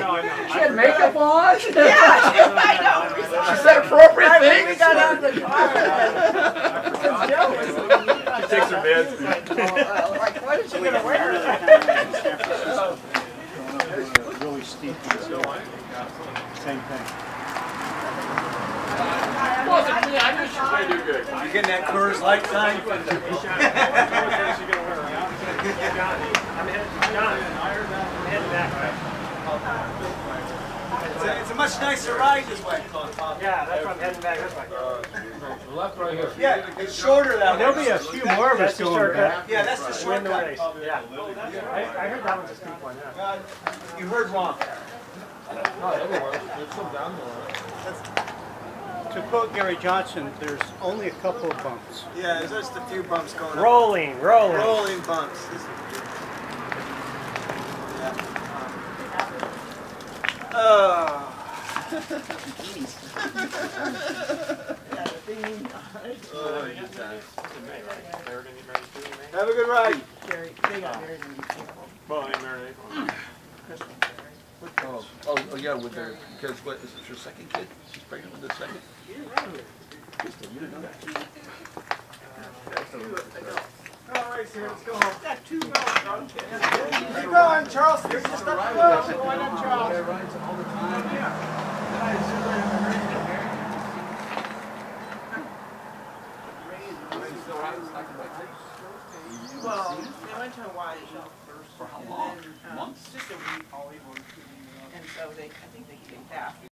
She had makeup on? Yeah, I know. She said appropriate things? We got out of the car. She takes her meds. Like, what is she going to wear? Really steep. Same thing. Wasn't me, I knew she was You do good. You getting that Coors Light sign? It's a much nicer ride this way. Yeah, that's why I'm heading back this way. The left right here. Yeah, it's shorter that way. There'll be a few more of us going back. Yeah, that's the Win the shortcut. race. Yeah. I heard that one's a steep one. Yeah. You heard wrong. No, everywhere. There's some down there. To quote Gary Johnson, there's only a couple of bumps. Yeah, there's just a few bumps going on. Rolling. Rolling bumps. Oh. Have a good ride. Oh, yeah, with her, because what, is this her second kid? She's pregnant with the second? Crystal, you didn't know that? All right, Sam, let's go home. Got 2 miles. Keep going, Charles. You're just up the road. Go on up, Charles. Well, they went to Hawaii. For how long? Months? Just a week. And so I think they came back.